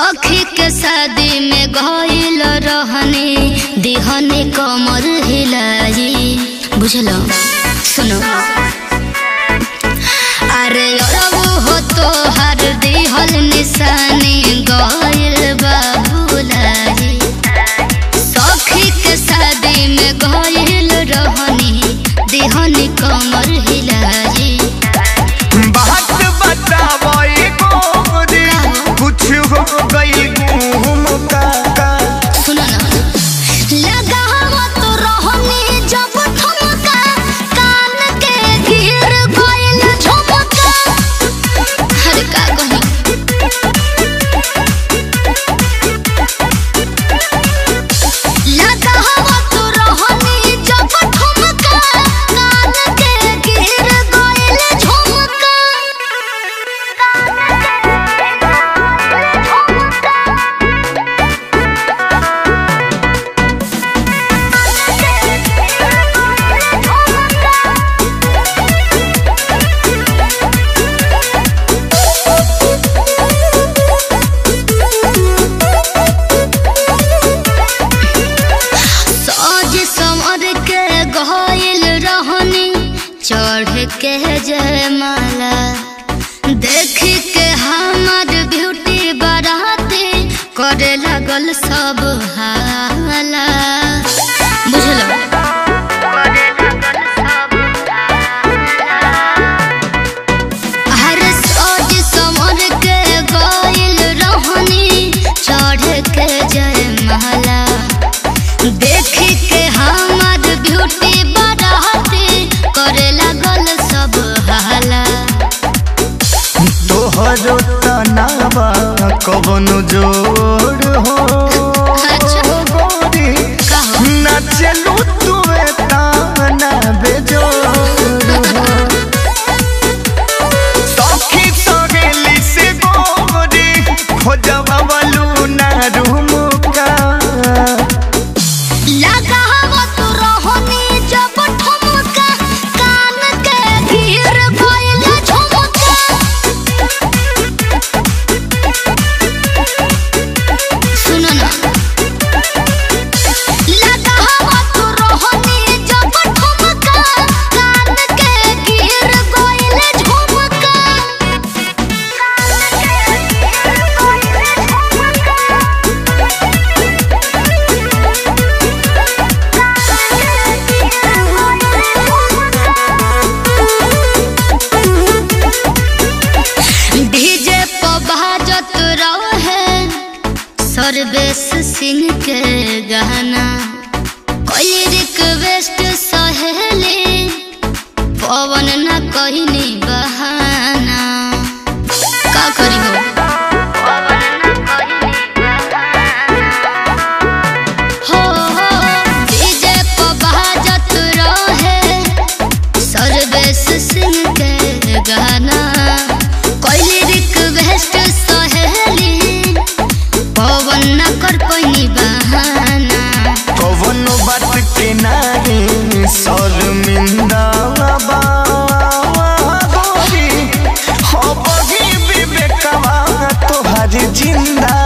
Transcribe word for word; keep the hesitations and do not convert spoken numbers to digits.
सखी के शादी में गइल रहने दिहने कमर हिलाई बुझलो सुनो अरे अरबू हो तो हर दिहल निशानी गइल बाबूलाई सखी के शादी में गइल रहने दिहने कमर हिलाई बात बतावई गोरी कुछ हो गई घूम का सुनो ना लगावा तो रहनी जब ठुमका कान के गिर गइल झुमका हर का कही लगावा तो रहनी जब ठुमका कान के गिर गइल झुमका चढ़ के जयमाला देख के हमार ब्यूटी बाराती करे लगल सब हाला बुझलो हर सोच समर के गइल रहनी चढ़ के जयमाला देख के हमार ब्यूटी बाराती करे लगल सब हाला तोहरो तनावा कवनो जोड़ हो गोरी ना चलू तुए ताना बेजोड़ हो सखी सगेली से गोरी खोजवा वालू ना रूमुका लगावा तो रहनी जब ठुमका कान के गिर गइल झुमका सुनो ना लगावा तो रहनी जब ठुमका कान के गिर गइल झुमका डीजे पर बाजत रहे सर्वेश सिंह के गाना कोई रिक्वेस्ट सहेली पवन न कहनी बहाना का करी हो हो हो डीजे पर बाजत रहे सर्वेश सिंह के गाना कोई रिक्वेस्ट सहेली पवन न कर पैनी बहाना कवनो बात के नारे शर्मिंदा बा गोरी हो बगी विवेकवा तोहर जिंदा